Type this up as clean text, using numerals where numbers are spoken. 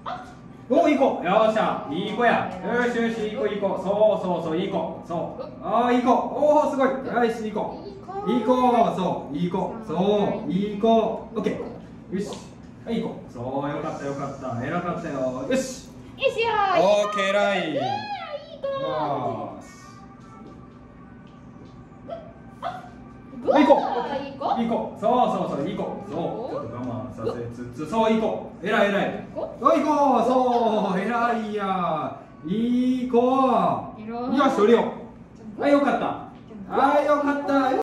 お、いい子。よっしゃ。いい子や。よしよし、いい子、いい子。そう、いい子。そう。ああ、いい子。おお、すごい。よし、いい子。いい子。そう、いい子。そう、いい子。オッケー。よし。はい、いい子。そう、よかった、よかった。偉かったよ。よし。 よしよオッケー、偉い。 いい子。 よし。 グー。 いい子。 いい子。 いい子。そう、いい子。そう。ちょっと我慢させつつ、そう、いい子。偉い。おいい子。そう、偉いや。いい子。よし、降りよう。はい、よかった。はい、よかった。よ